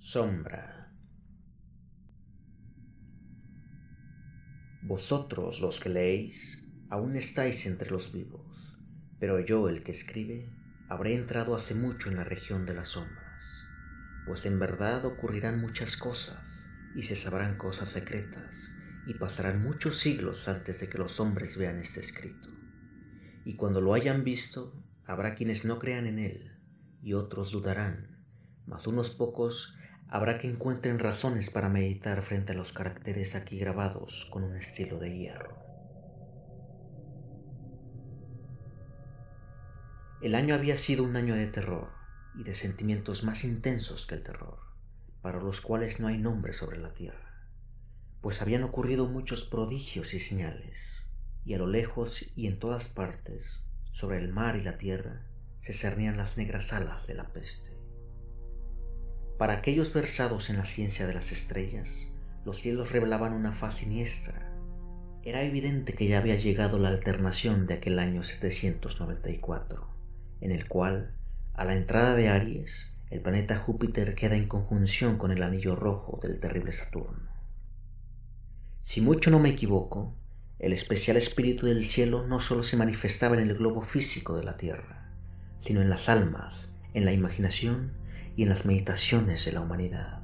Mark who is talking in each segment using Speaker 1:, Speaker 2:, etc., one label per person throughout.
Speaker 1: Sombra. Vosotros los que leéis aún estáis entre los vivos, pero yo, el que escribe, habré entrado hace mucho en la región de las sombras, pues en verdad ocurrirán muchas cosas y se sabrán cosas secretas y pasarán muchos siglos antes de que los hombres vean este escrito. Y cuando lo hayan visto, habrá quienes no crean en él y otros dudarán, mas unos pocos habrá que encuentren razones para meditar frente a los caracteres aquí grabados con un estilo de hierro. El año había sido un año de terror y de sentimientos más intensos que el terror, para los cuales no hay nombre sobre la tierra, pues habían ocurrido muchos prodigios y señales, y a lo lejos y en todas partes, sobre el mar y la tierra, se cernían las negras alas de la peste. Para aquellos versados en la ciencia de las estrellas, los cielos revelaban una faz siniestra. Era evidente que ya había llegado la alternación de aquel año 794, en el cual, a la entrada de Aries, el planeta Júpiter queda en conjunción con el anillo rojo del terrible Saturno. Si mucho no me equivoco, el especial espíritu del cielo no solo se manifestaba en el globo físico de la Tierra, sino en las almas, en la imaginación y en las meditaciones de la humanidad.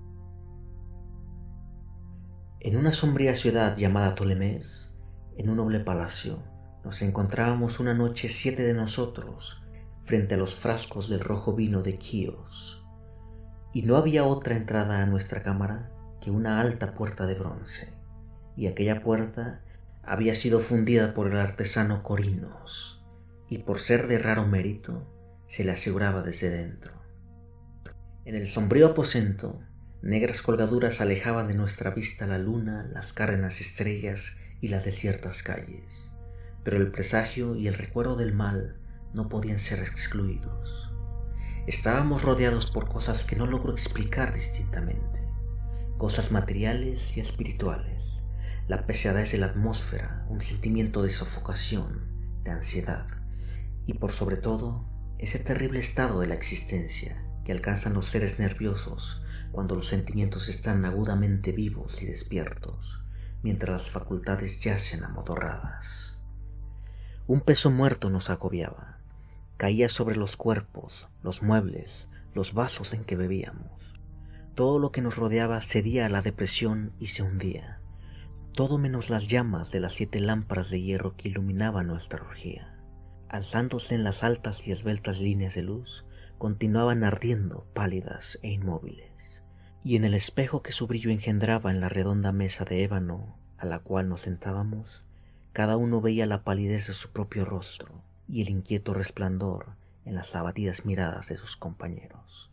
Speaker 1: En una sombría ciudad llamada Ptolemés, en un noble palacio, nos encontrábamos una noche 7 de nosotros frente a los frascos del rojo vino de Quíos, y no había otra entrada a nuestra cámara que una alta puerta de bronce, y aquella puerta había sido fundida por el artesano Corinos, y por ser de raro mérito, se le aseguraba desde dentro. En el sombrío aposento, negras colgaduras alejaban de nuestra vista la luna, las cárdenas estrellas y las desiertas calles, pero el presagio y el recuerdo del mal no podían ser excluidos. Estábamos rodeados por cosas que no logro explicar distintamente, cosas materiales y espirituales, la pesadez de la atmósfera, un sentimiento de sofocación, de ansiedad, y por sobre todo, ese terrible estado de la existencia que alcanzan los seres nerviosos cuando los sentimientos están agudamente vivos y despiertos, mientras las facultades yacen amodorradas. Un peso muerto nos agobiaba, caía sobre los cuerpos, los muebles, los vasos en que bebíamos. Todo lo que nos rodeaba cedía a la depresión y se hundía, todo menos las llamas de las 7 lámparas de hierro que iluminaban nuestra orgía. Alzándose en las altas y esbeltas líneas de luz, continuaban ardiendo pálidas e inmóviles, y en el espejo que su brillo engendraba en la redonda mesa de ébano a la cual nos sentábamos, cada uno veía la palidez de su propio rostro y el inquieto resplandor en las abatidas miradas de sus compañeros.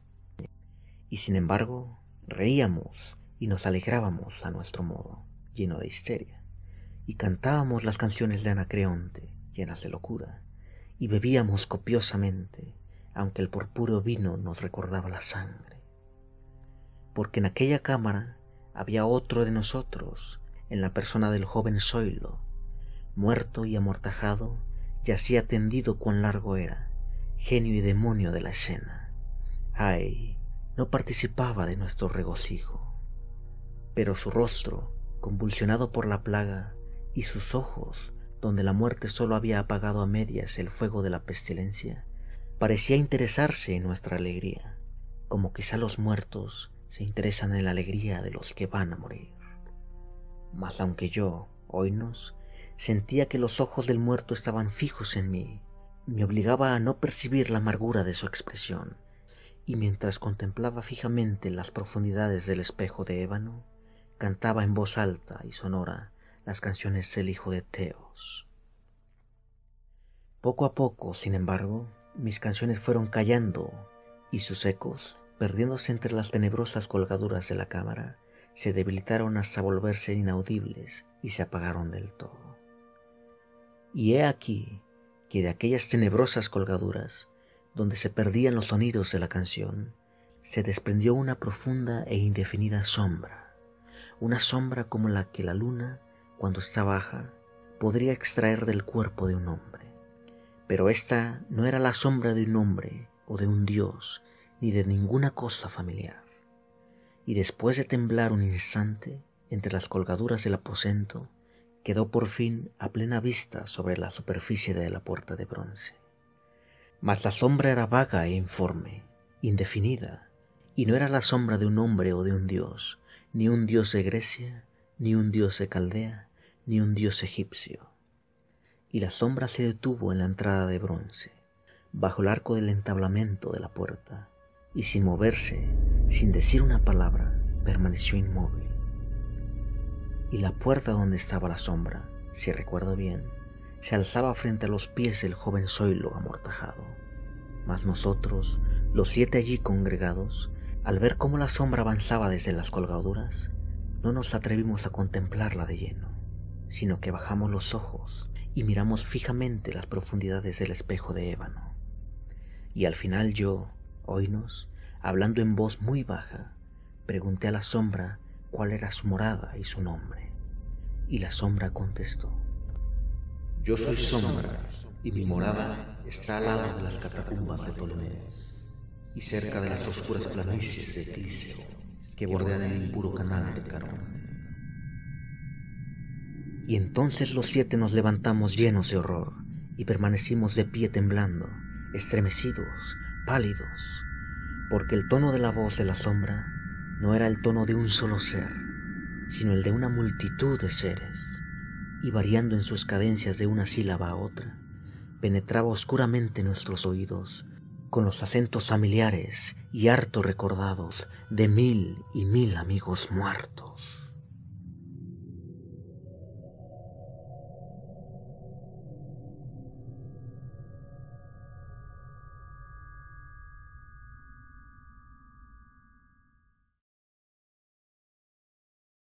Speaker 1: Y sin embargo, reíamos y nos alegrábamos a nuestro modo, lleno de histeria, y cantábamos las canciones de Anacreonte, llenas de locura, y bebíamos copiosamente, aunque el purpúreo vino nos recordaba la sangre. Porque en aquella cámara había otro de nosotros, en la persona del joven Zoilo, muerto y amortajado, yacía tendido cuán largo era, genio y demonio de la escena. Ay, no participaba de nuestro regocijo, pero su rostro, convulsionado por la plaga, y sus ojos, donde la muerte solo había apagado a medias el fuego de la pestilencia, parecía interesarse en nuestra alegría, como quizá los muertos se interesan en la alegría de los que van a morir. Mas aunque yo, oínos, sentía que los ojos del muerto estaban fijos en mí, me obligaba a no percibir la amargura de su expresión, y mientras contemplaba fijamente las profundidades del espejo de ébano, cantaba en voz alta y sonora las canciones del hijo de Teos. Poco a poco, sin embargo, mis canciones fueron callando y sus ecos, perdiéndose entre las tenebrosas colgaduras de la cámara, se debilitaron hasta volverse inaudibles y se apagaron del todo. Y he aquí que de aquellas tenebrosas colgaduras, donde se perdían los sonidos de la canción, se desprendió una profunda e indefinida sombra, una sombra como la que la luna, cuando está baja, podría extraer del cuerpo de un hombre. Pero esta no era la sombra de un hombre o de un dios, ni de ninguna cosa familiar. y después de temblar un instante entre las colgaduras del aposento, quedó por fin a plena vista sobre la superficie de la puerta de bronce. Mas la sombra era vaga e informe, indefinida, y no era la sombra de un hombre o de un dios, ni un dios de Grecia, ni un dios de Caldea, ni un dios egipcio. Y la sombra se detuvo en la entrada de bronce, bajo el arco del entablamento de la puerta, y sin moverse, sin decir una palabra, permaneció inmóvil. Y la puerta donde estaba la sombra, si recuerdo bien, se alzaba frente a los pies del joven Zoilo amortajado. Mas nosotros, los 7 allí congregados, al ver cómo la sombra avanzaba desde las colgaduras, no nos atrevimos a contemplarla de lleno, sino que bajamos los ojos y miramos fijamente las profundidades del espejo de ébano. Y al final yo, oínos, hablando en voz muy baja, pregunté a la sombra cuál era su morada y su nombre. Y la sombra contestó:
Speaker 2: Yo soy sombra, y mi morada está al lado de las catacumbas de Ptolemaeus, y cerca de las oscuras planicies de Cliseo, que bordean el impuro canal de Carón.
Speaker 1: Y entonces los 7 nos levantamos llenos de horror, y permanecimos de pie temblando, estremecidos, pálidos, porque el tono de la voz de la sombra no era el tono de un solo ser, sino el de una multitud de seres, y variando en sus cadencias de una sílaba a otra, penetraba oscuramente nuestros oídos con los acentos familiares y harto recordados de 1000 y 1000 amigos muertos.